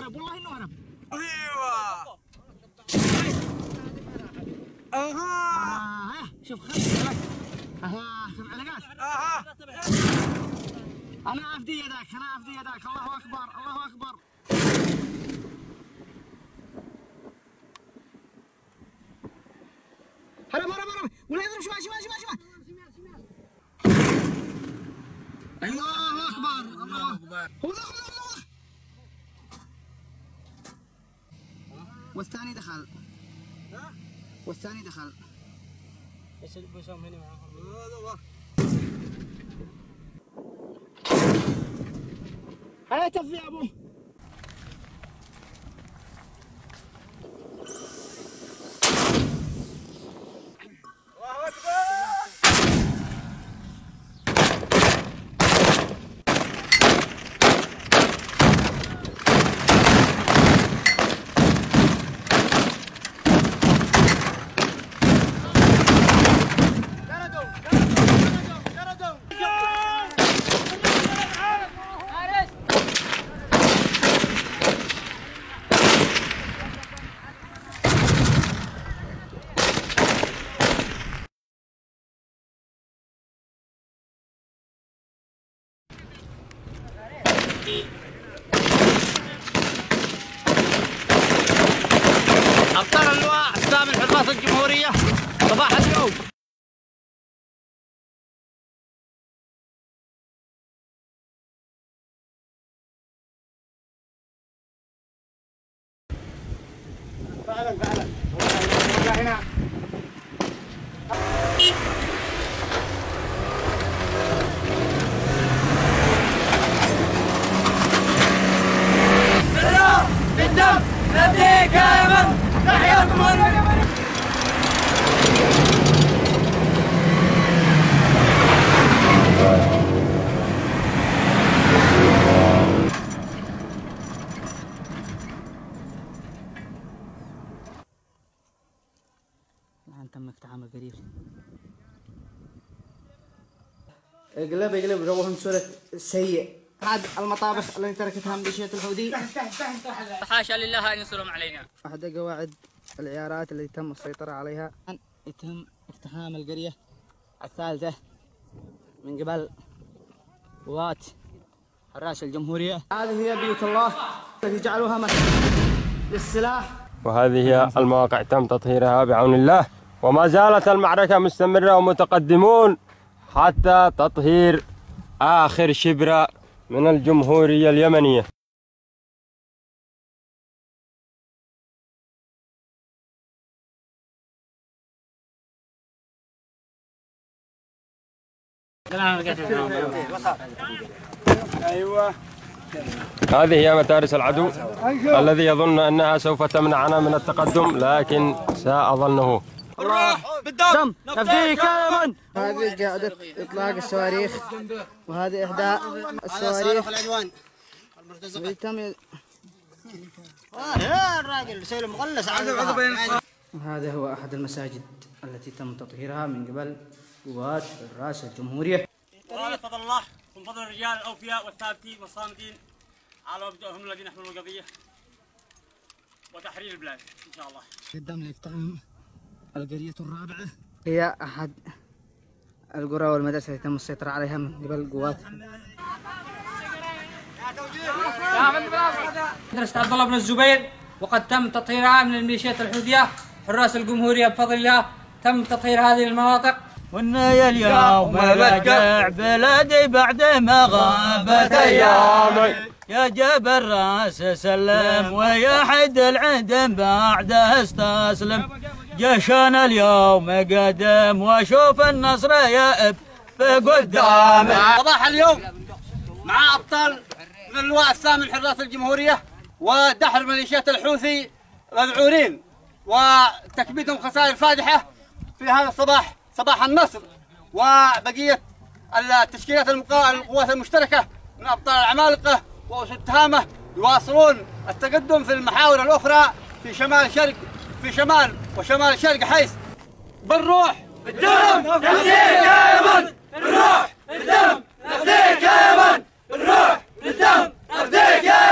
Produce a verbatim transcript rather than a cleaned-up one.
هرب والله انه هرب. ايوه اها شوف خلص اها شوف علاقات اها انا افدي يدك انا افدي يدك. الله اكبر الله اكبر. هرب هرب هرب ولا يضرب شمال شمال شمال شمال. الله اكبر الله اكبر. هو دخل دخل والثاني دخل والثاني دخل. ايش اللي بيسوون هنا معاهم؟ هيا تفي يا ابو. أبطال اللواء الثامن حراس الجمهورية صباح اليوم. فعلا فعلا هنا بالدم نبديك يا يمن. تحيا الجمهورية. الآن تم اقتحام القريب. اقلب اقلب روهم سورة سيء. أحد المطابخ التي تركتها ميليشيا الحوثي. حاشا لله أن ينصرهم علينا. أحد قواعد العيارات التي تم السيطرة عليها. يتم اقتحام القرية الثالثة من قبل قوات حراس الجمهورية. هذه هي بيوت الله التي جعلوها مسجد للسلاح. وهذه هي المواقع تم تطهيرها بعون الله، وما زالت المعركة مستمرة ومتقدمون حتى تطهير آخر شبر من الجمهورية اليمنية. ايوه هذه هي متارس العدو الذي يظن أنها سوف تمنعنا من التقدم، لكن ساء ظنه. الروح بالدم نفديك يا يمن. هذه قاعدة إطلاق الصواريخ وهذه إحداء الصواريخ. العنوان المرتزقة تم يا الراجل يسوي مغلس. هذا هو أحد المساجد التي تم تطهيرها من قبل قوات حراس الجمهورية. بفضل الله ومن فضل الرجال الأوفياء والثابتين والصامدين على مبدأهم الذين يحملون القضية وتحرير البلاد إن شاء الله. قدام الاقتحام القرية الرابعة هي أحد القرى والمدارس التي تم السيطرة عليها من قبل قوات. مدرسة عبد الله بن الزبير وقد تم تطهيرها من الميليشيات الحوثية. حراس الجمهورية بفضل الله تم تطهير هذه المناطق. والنيل اليوم رجع بلدي بعد ما غابت ايامي. يا جبل راس سلم ويا حد العدم بعده استسلم. جيشنا اليوم قدم واشوف النصر يائب بقدامي. صباح اليوم مع ابطال من اللواء الثامن حراس الجمهورية ودحر ميليشيات الحوثي مذعورين وتكبيدهم خسائر فادحة في هذا الصباح، صباح النصر. وبقية التشكيلات القوات المشتركة من أبطال العمالقة وأسود تهامة يواصلون التقدم في المحاور الأخرى في شمال شرق في شمال وشمال شرق، حيث بالروح بالدم نفديك يا يمن. بالروح بالدم نفديك يا يمن. بالروح بالدم نفديك يا يمن.